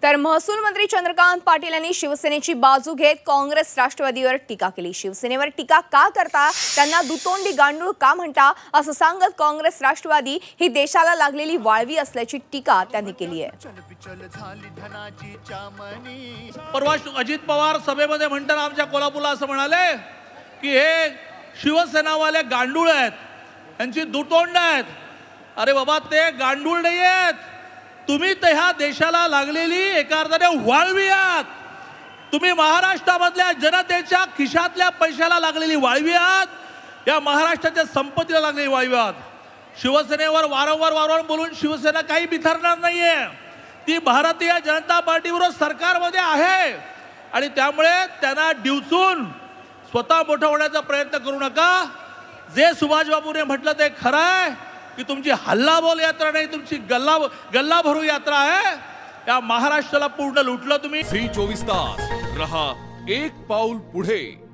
तर महसूल मंत्री चंद्रकांत पाटील यांनी शिवसेनेची बाजू घेत काँग्रेस राष्ट्रवादीवर टीका केली। शिवसेनेवर टीका का करता, त्यांना दुतोंडी गांडूळ का म्हणता असं सांगत काँग्रेस राष्ट्रवादी ही देशाला लागलेली वाळवी असल्याची टीका त्यांनी केली आहे। परवा अजित पवार सभेमध्ये म्हणताना आमच्या कोल्हापूरला असं म्हणाले की हे शिवसेनावाले गांडूळ आहेत, यांची दुतोंड आहेत। अरे बाबा, ते गांडूळ नाही आहेत, तुम्ही तर ह्या देशाला लागलेली एका अर्थाने वाळवी आहात। तुम्ही महाराष्ट्रामधल्या जनतेच्या खिशातल्या पैशाला लागलेली वाळवी आहात, या महाराष्ट्राच्या संपत्तीला लागलेली वाळवी आहात। शिवसेनेवर वारंवार बोलून शिवसेना काही बिथरणार नाहीये, ती भारतीय जनता पार्टीबरोबर सरकारमध्ये आहे आणि त्यामुळे त्यांना डिवचून स्वतः मोठं होण्याचा प्रयत्न करू नका। जे सुभाष बाबूने म्हटलं ते खरं आहे की तुमची हल्लाबोल यात्रा नाही, तुमची गल्ला भरू यात्रा आहे। या महाराष्ट्राला पूर्ण लुटलं तुम्ही। झी 24 तास रहा एक पाऊल पुढे।